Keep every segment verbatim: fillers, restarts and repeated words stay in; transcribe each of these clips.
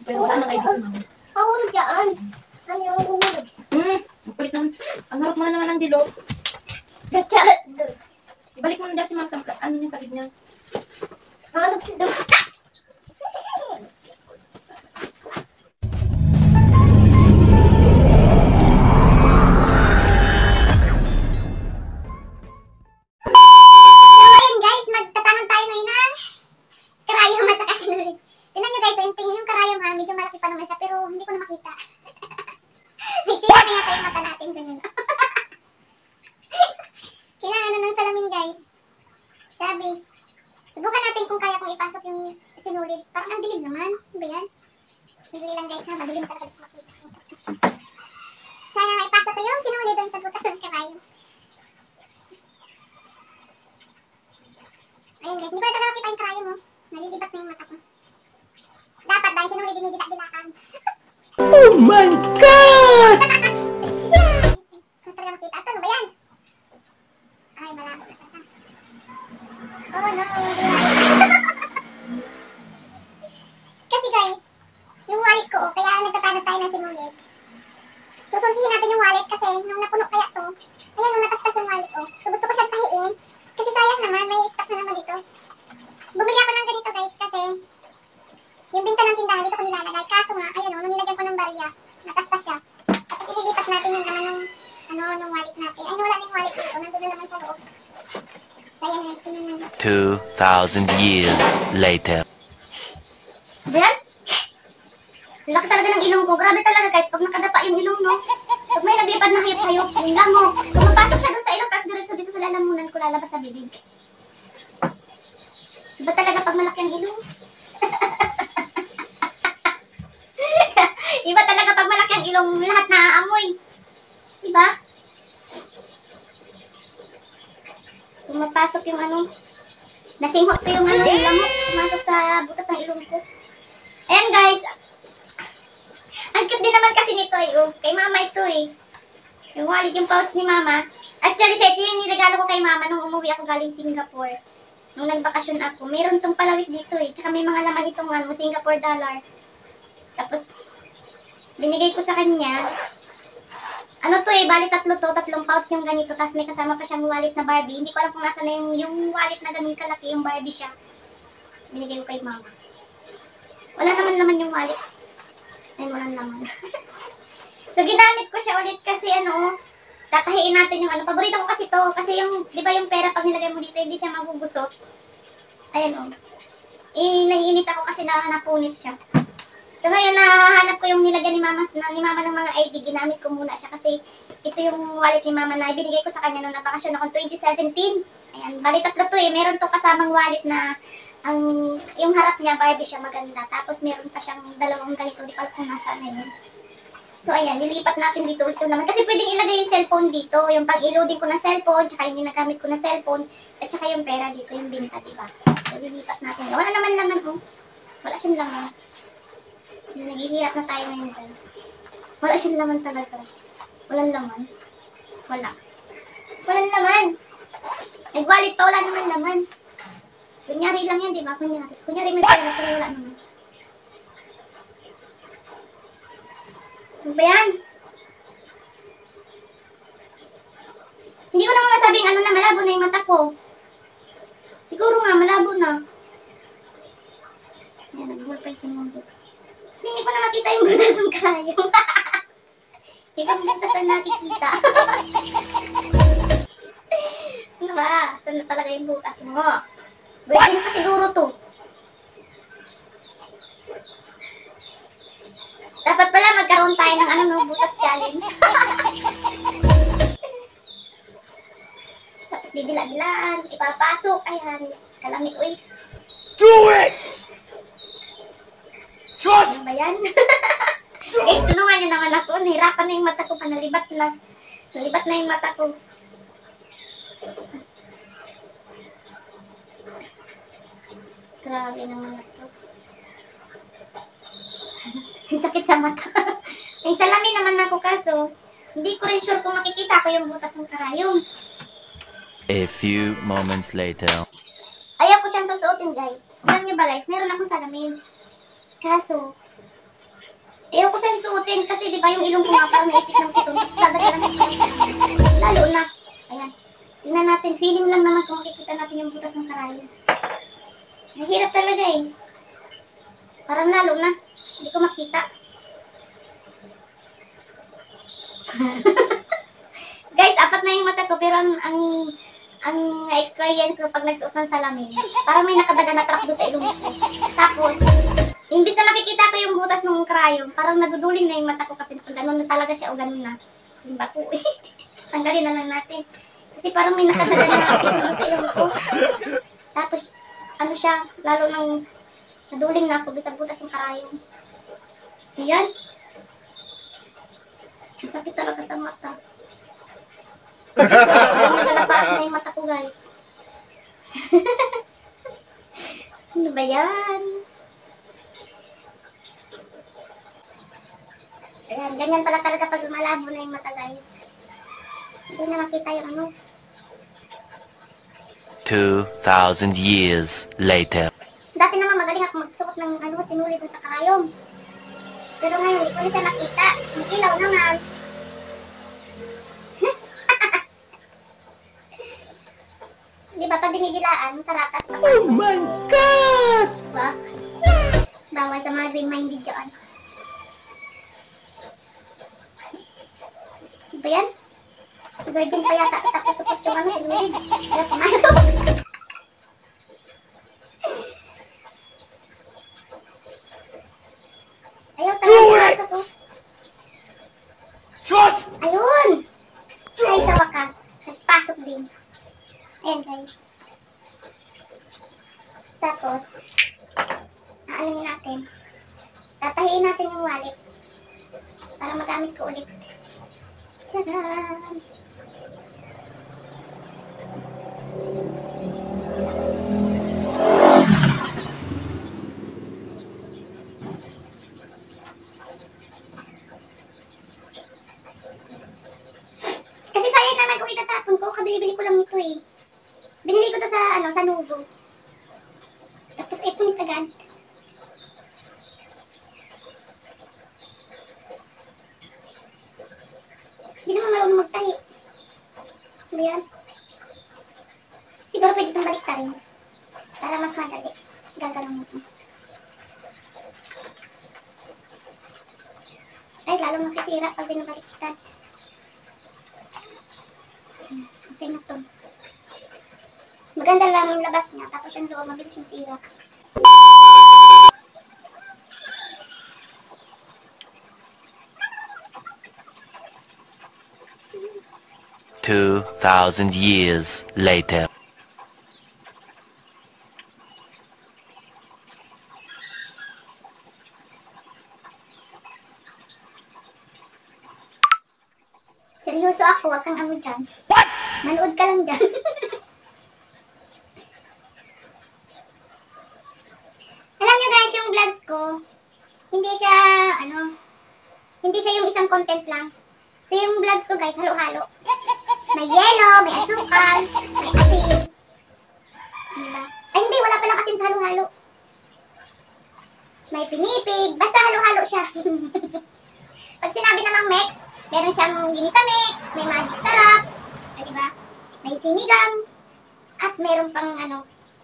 Pero wala nang I D si mama. Ako dyan. Ano yung umulag? Hmm, makulit naman. Ang harap mo na naman ang dilo. Dyan. Doon. Ibalik mo na dyan si mama sa ano niya sa niya. Ano si doon? Subukan natin kung kaya kong ipasok yung sinulid. Parang ang dilim naman. Ano ba yan? Hindi lang guys ha, madilim talaga makita. Sana maipasok ko yung sinulid doon sa butas ng karayom. Ayun guys, hindi ko na talaga makita yung karayom mo. Nalilibat na yung mata ko. Dapat dahil sinulid yung nililak-lilakan. Oh my God! Kung talaga makita. Ito, ano ba yan? Ay, malabo na talaga. Oh no! Kasi guys, yung wallet ko, kaya nagtatano tayo ng sinulid. Susunsihin natin yung wallet kasi nung napuno kaya to, ayan nung natastas yung wallet ko. So gusto ko siyang pahiin, kasi sayang naman, may stock na naman dito. Bumili ako ng ganito guys kasi yung binta ng tindahan dito ko nilalagay. Kaso nga, ayan o, nung nilagyan ko ng barya, natastas siya. Tapos ililipat natin yung naman ng, ano, ng wallet natin. Ay, wala na yung wallet dito, nandun na naman sa loob. Sayang guys, tinan na. Two thousand years later. Ayan. Laki talaga ng ilong ko. Grabe talaga guys. Pag nakadapa yung ilong mo, pag may naglipad na hayop-hayop, yung lango. Pag mapasok siya dun sa ilong, tapos diretso dito sa lalamunan ko lalabas sa bibig. Diba talaga pag malaki ang ilong? Iba talaga pag malaki ang ilong, lahat naaamoy. Diba? Kung mapasok yung ano, nasinghot ko yung ano, yung lamok, pumasok sa butas ng ilong ko. Ayan guys, ang cute din naman kasi nito eh, oh. Kay mama ito eh. Yung wallet, yung pouch ni mama. Actually, siya ito yung niregalo ko kay mama nung umuwi ako galing Singapore. Nung nagbakasyon ako. Mayroon tong palawik dito eh. Tsaka may mga laman itong ano, Singapore dollar. Tapos, binigay ko sa kanya. Ano to eh, bali tatlo to, tatlong pouch yung ganito. Tapos may kasama pa siyang wallet na Barbie. Hindi ko alam kung nasa na yung, yung wallet na ganun kalaki, yung Barbie siya. Binigay ko kay mama. Wala naman naman yung wallet. Ayun, walang laman. So, ginamit ko siya ulit kasi ano, tatahiin natin yung ano. Paborito ko kasi to. Kasi yung, di ba yung pera pag nilagay mo dito, hindi siya magugusot. Ayan o. Eh, naiinis ako kasi na napunit siya. So, ngayon, nahanap ko yung nilagay ni mama, na, ni mama ng mga I D. Ginamit ko muna siya kasi ito yung wallet ni mama na ibinigay ko sa kanya nung napakasyon ako twenty seventeen. Ayan, bali tatlo to eh. Meron to kasamang wallet na ang yung harap niya, Barbie siya maganda. Tapos meron pa siyang dalawang ganito. Di ko alam kung nasaan na yun. So, ayan, nilipat natin dito ulit naman. Kasi pwedeng ilagay yung cellphone dito. Yung pang-loading ko ng cellphone, tsaka yung ginagamit ko ng cellphone, at tsaka yung pera dito, yung binta, diba? So, nilipat natin. Wala naman naman, oh. Wala siyang laman. Naghihirap na tayo ngayon, guys. Wala siyang laman talaga. Walang laman. Wala. Walang laman. Nag-wallet pa, wala naman laman. Kunyari lang yan, di ba? Kunyari. Kunyari may pera, pero wala naman. Ano ba yan? Hindi ko naman masabing ano na malabo na yung mata ko. Siguro nga, malabo na. Ayan, nag-ball pa yung sinundo. Kasi hindi ko na makita yung butas ng karayong. Hindi ko butas na nakikita. Ano ba? Saan na talaga yung butas mo? Virgin pa siguro to. Dapat pala magkaroon tayo ng ano no, butas challenge. Tapos didila-dilaan, ipapasok. Ayan, kalami uy. Do it! Just Ano ba yan? Guys, tulungan niyo naman ako. Nahirapan na yung mata ko. Panalibat na. Nalibat na yung mata ko. Grabe naman ito. Ang sakit sa mata. May salamin naman ako kaso, hindi ko rin sure kung makikita ko yung butas ng karayom. A few moments later. Ayaw ko siyang susuotin guys. Alam niyo ba guys, meron akong salamin. Kaso, Ayaw ko siyang suotin kasi di ba yung ilong ko nga parang naipit ng piso. Dadagdagan ng piso. Lalo na. Ayan. Tingnan natin. Feeling lang naman kung makikita natin yung butas ng karayon. Nahirap talaga eh. Parang lalo na. Hindi ko makita. Guys, apat na yung mata ko pero ang ang, ang experience ko pag nagsuot ng salamin, parang may nakadaga na truck doon sa ilong ko. Tapos, imbis na makikita ko yung butas ng krayon, parang naduduling na yung mata ko kasi ganun na talaga siya o ganun na. Simba ko eh. Tanggalin na lang natin. Kasi parang may nakadaga na piso doon sa ilong ko. Tapos, ano siya, lalo nang naduling na ako doon sa butas ng krayon. Ayan. Ang sakit talaga sa mata. Nagalapaat na yung mata ko, guys. Ano ba yan? Ayan, ganyan pala talaga pag malabo na yung mata, guys. Hindi na makita yung ano. Two thousand years later. Dati naman magaling ako magsuot ng ano, sinuli doon sa karayom. Pero ngayon, hindi ko na siya nakita. Ang ilaw naman. Di ba pag dinidilaan, masarap at kapag. Oh my God! Diba? Bawal sa mga green-minded dyan. Ano ba yan? Virgin pa yata. Tapos supot yung ano, sinulid. Kaya pumasok. Ayaw talaga pumasok ko. Ayun! Ay, sa wakas. Nagpasok din. Ayan, guys. Tapos, aanin natin. Tatahiin natin yung wallet. Para magamit ko ulit. Tcharam! Kasi sayang naman kung itatapon ko. Kabili-bili ko lang ito eh. Binili ko to sa, ano, sa Nubo. Tapos, ay, punit agad. Hindi naman marunong magtahi. Ano yan? Siguro pwede itong balik ta rin. Para mas madali. Gagalong mo ito. Ay, lalong magsisira pag binabaliktad. Okay na to. Maganda lang yung labas niya, tapos yung loob mabilis masira. Two thousand years later. Seryoso ako, wag kang ano dyan. What? Manood ka lang dyan. Alam nyo guys, yung vlogs ko, hindi siya, ano, hindi siya yung isang content lang. So yung vlogs ko guys, halo-halo. May yelo, may asukal, may asin. Diba? Ay hindi, wala palang asin sa halo-halo. May pinipig, basta halo-halo siya. Pag sinabi namang mix, meron siyang ginisa mix, may magic sarap, ay diba? May sinigang, at meron pang ano,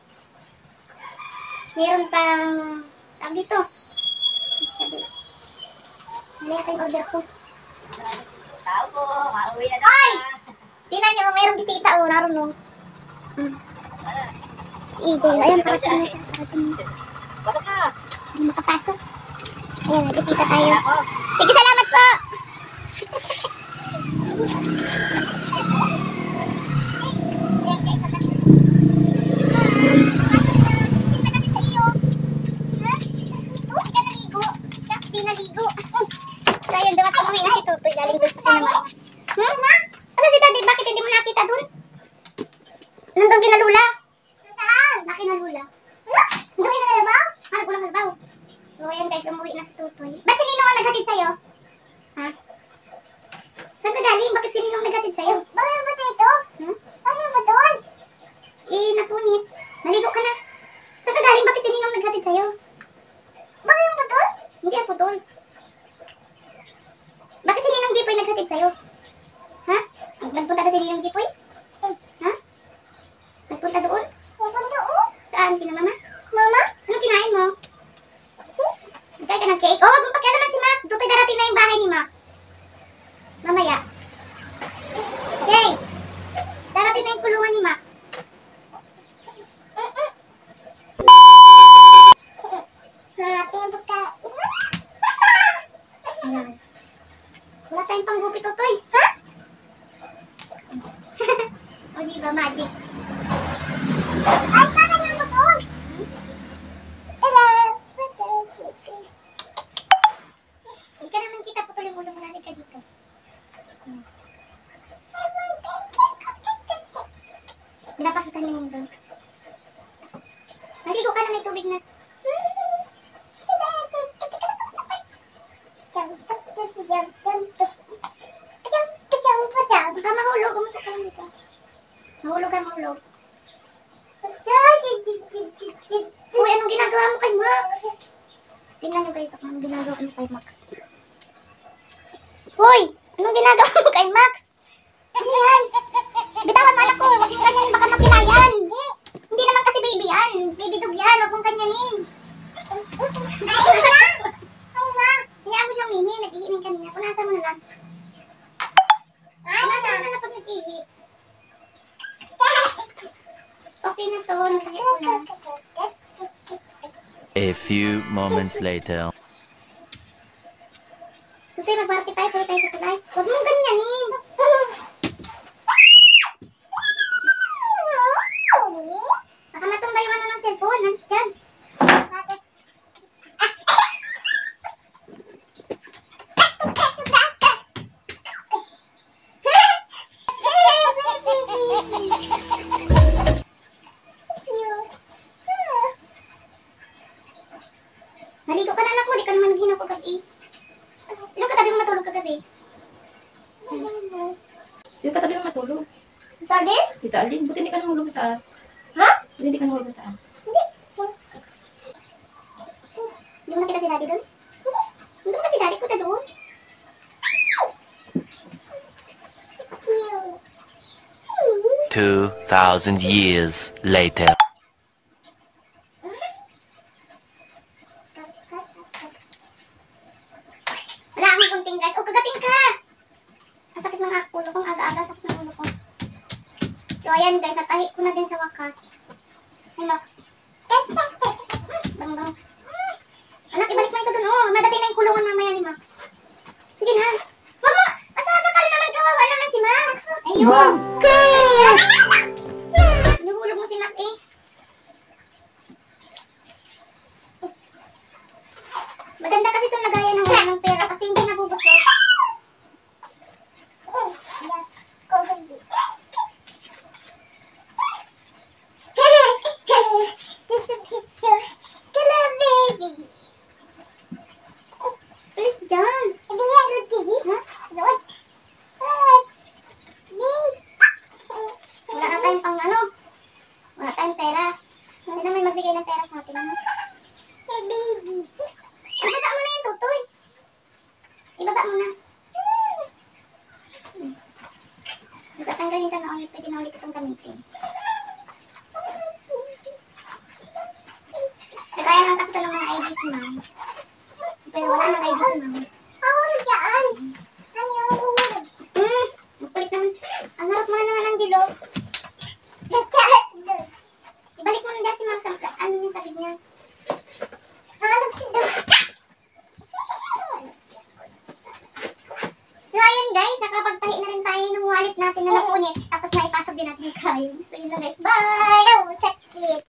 meron pang, tawag dito. Sabi, ano yata yung order ko? Tao po, mauwi na Ay! Tingnan nyo, mayroong bisita o, naroon no. Hmm. Igay, ayan, parang na siya. Pasok na. Hindi makapasok. Ayan, may bisita tayo. Sige, salamat po! So, ayun, dumating uwi na si Tutoy. Galing doon sa tinamayan. Hmm? Asa si Daddy? Bakit hindi mo nakita doon? Nandun kinalula. Saan? Nakinalula. Nandun kinalabaw? Ha, nagkulang kalabaw. So, ayan guys, umuwi na si Tutoy. Ba't si Ninong ang naghatid sa'yo? Ha? Saan ka galing? Bakit si Ninong naghatid sa'yo? Bakit ba ito? Hmm? Bakit ba doon? Eh, napunit. Naligo ka na. Saan ka galing? Bakit si Ninong naghatid sa'yo? Bakit ba doon? Hindi ako doon. naghatid sa'yo? Ha? Nagpunta doon si Ninong Jipoy? Ha? Nagpunta doon? Saan? Kina mama? Mama? Ano kinain mo? Nagkain ka ng cake? Oh, wag mo pakialaman si Max. Doon tayo darating na yung bahay ni Max. Mamaya. Jay! Darating na yung kulungan ni Max. Happy ang pagkain. Ayan. Wala tayong panggupit, Totoy. Ha? O, diba, magic? Ay, saka ng butong. Hello. Hindi ka naman kita, putol yung ulo mo natin ka dito. Pinapakita niya yung doon. Naligo ka na, may tubig na. Baka mahulog, umutok ka lang dito. Mahulog ka, mahulog. Uy, anong ginagawa mo kay Max? Tingnan nyo guys, ako anong ginagawa mo kay Max. Uy, anong ginagawa mo kay Max? Ano yan? Bitawan mo anak ko, huwag mo ganyan, baka mapilayan. Hindi naman kasi baby yan. Baby dog yan, huwag mong ganyanin. Hayaan mo siyang mihi, nag-iining kanina. Punasan mo na lang. Punasan mo na lang pag nag-ihi. Okay na to, nasakit ko na. A few moments later. Tutoy, magbaraki tayo, puro tayo sa tulay. Huwag mong ganyanin. Baka matumba yung ano ng cellphone, nandiyan dyan. Naligo ka na anak mo, di ka naman naghinaw kagabi. Sino katabi mo matulog kagabi? Yung katabi mo matulog. Daddy? Tita Alin, buti hindi ka nahulog sa taas. Ha? Buti hindi ka nahulog sa taas. Hindi mo nakita si daddy doon? Hindi ba si daddy? Punta doon. Two thousand years later. Wala akong kunting guys. O, kagating ka! Ang sakit ng ulo ko. Ang aga-aga, sakit ng ulo ko. So, ayan guys. Natahi ko na din sa wakas. Ay, Max. Bang, bang. Anak, ibalik mo ito dun. Oh, nadating na yung kulungan mamaya ni Max. Sige na. Wag mo! Masasakal naman. Kawawa naman si Max. Ayun. Nuhulog mo si Max eh. Maganda kasi itong lagayan ng, ng pera kasi hindi nabubusog. This is a picture. Hello, baby. Alis dyan. Hindi yan, Rudy. Ha? Rod. Wala na tayong pang ano. Wala tayong pera. Hindi naman magbigay ng pera sa atin. Ano? Hey, baby. Ibaba mo na yung tutoy. Ibaba mo na. Tatanggalin ka na ulit. Pwede na ulit itong gamitin. Kagaya lang kasi ito ng mga I Ds ni Ma'am. Pero wala nang I D si Ma'am. Mahulog dyan. Ano yung mahulog? Hmm, magpalit naman. Ang harap mo na naman ang dilo. Nagtaas doon. Ibalik mo na dyan si Ma'am sa ano niya sabi niya. Mahulog si doon. So ayun guys, nakapagtahi na rin tayo ng wallet natin na napunit. Tapos naipasok din natin yung kayo. So yun lang guys, bye! Oh, sakit.